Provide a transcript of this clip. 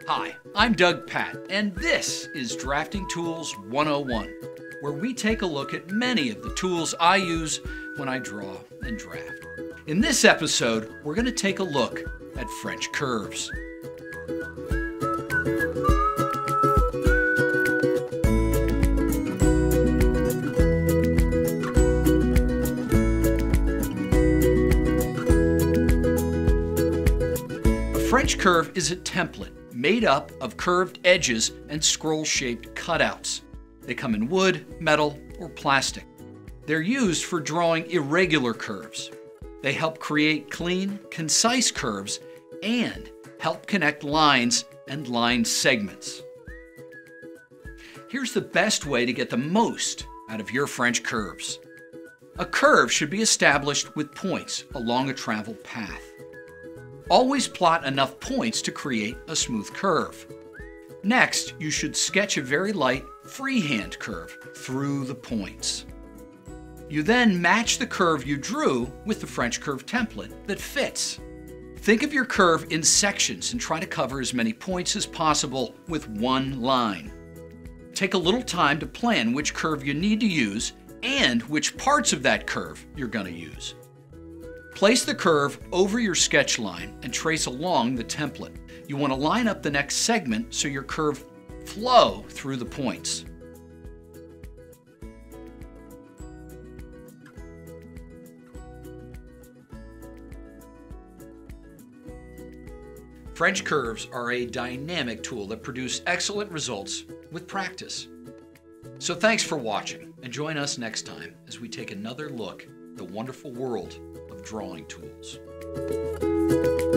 Hi, I'm Doug Patt, and this is Drafting Tools 101, where we take a look at many of the tools I use when I draw and draft. In this episode, we're going to take a look at French curves. A French curve is a template made up of curved edges and scroll-shaped cutouts. They come in wood, metal, or plastic. They're used for drawing irregular curves. They help create clean, concise curves and help connect lines and line segments. Here's the best way to get the most out of your French curves. A curve should be established with points along a traveled path. Always plot enough points to create a smooth curve. Next, you should sketch a very light freehand curve through the points. You then match the curve you drew with the French curve template that fits. Think of your curve in sections and try to cover as many points as possible with one line. Take a little time to plan which curve you need to use and which parts of that curve you're going to use. Place the curve over your sketch line and trace along the template. You want to line up the next segment so your curve flows through the points. French curves are a dynamic tool that produce excellent results with practice. So thanks for watching, and join us next time as we take another look at the wonderful world of drawing tools.